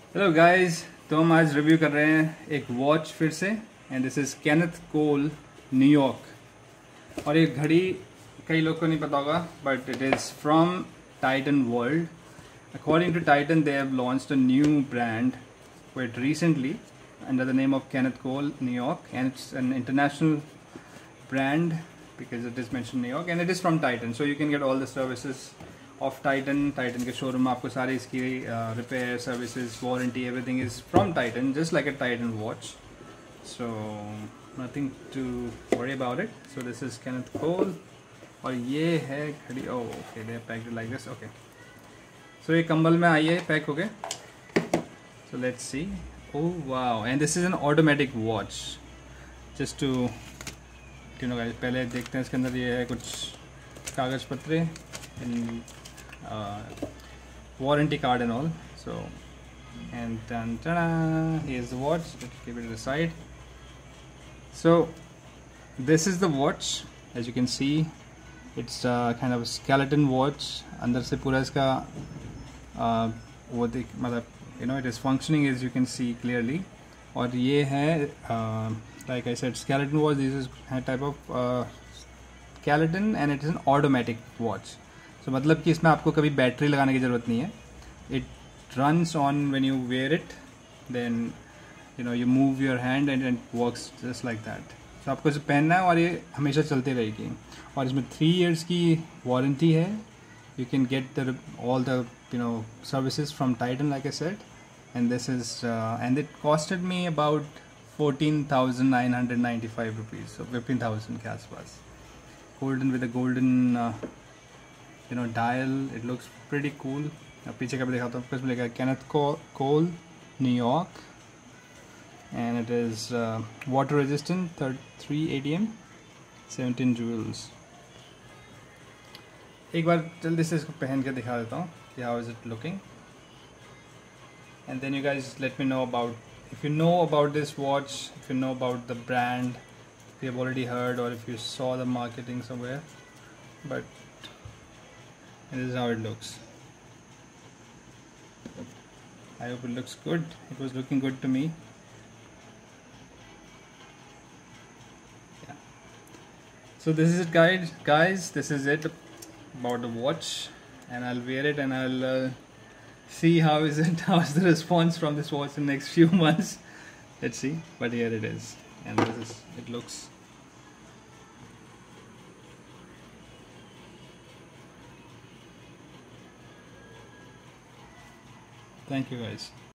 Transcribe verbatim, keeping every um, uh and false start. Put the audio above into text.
Hello guys, तो हम आज रिव्यू कर रहे हैं एक वॉच फिर से। And this is Kenneth Cole New York. और ये घड़ी कई लोग को नहीं पता होगा, but it is from Titan World. According to Titan, they have launched a new brand quite recently under the name of Kenneth Cole New York, and it's an international brand because it is mentioned New York and it is from Titan, so you can get all the services of Titan. Titan के showroom में आपको सारे इसकी repair services, warranty, everything is from Titan, just like a Titan watch. So nothing to worry about it. So this is Kenneth Cole और ये है घड़ी. oh okay, they have packed it like this. Okay, so ये कंबल में आई है pack हो गए. So let's see. Oh wow, and this is an automatic watch. Just to you know guys, पहले देखते हैं इसके अंदर ये है कुछ कागज पत्रे, warranty card and all. So and dun, ta-da, here's the watch. Let's keep it aside. So this is the watch. As you can see, it's a kind of skeleton watch. अंदर से पूरा इसका uh, वो देख मतलब you know it is functioning, as you can see clearly. और ये है uh, like I said, skeleton watch. This is a type of uh, skeleton and it is an automatic watch. So मतलब कि इसमें आपको कभी बैटरी लगाने की ज़रूरत नहीं है. It runs on when you wear it, then you know you move your hand and it works just like that. So आपको इसे पहनना है और ये हमेशा चलती रहेगी. और इसमें थ्री इयर्स की वारंटी है. You can get the all the you know services from Titan, like I said, and this is uh, and it costed me about fourteen thousand nine hundred ninety-five rupees, so fifteen thousand के आसपास. Golden with a golden uh, you know dial. It looks pretty cool. अब पीछे का भी दिखाता हूँ. इसमें लिखा है Kenneth Cole New York, and it is uh, water resistant, three A T M, seventeen joules. एक बार जल्दी से इसको पहन के दिखा देता हूँ कि how is it looking, and then you guys let me know about, if you know about this watch, if you know about the brand, if you have already heard or if you saw the marketing somewhere, but this is how it looks. I hope it looks good. It was looking good to me. Yeah. So this is it, guys. Guys, this is it about the watch, and I'll wear it and I'll uh, see how is it, how is the response from this watch in the next few months. Let's see. But here it is, and this is it looks. Thank you guys.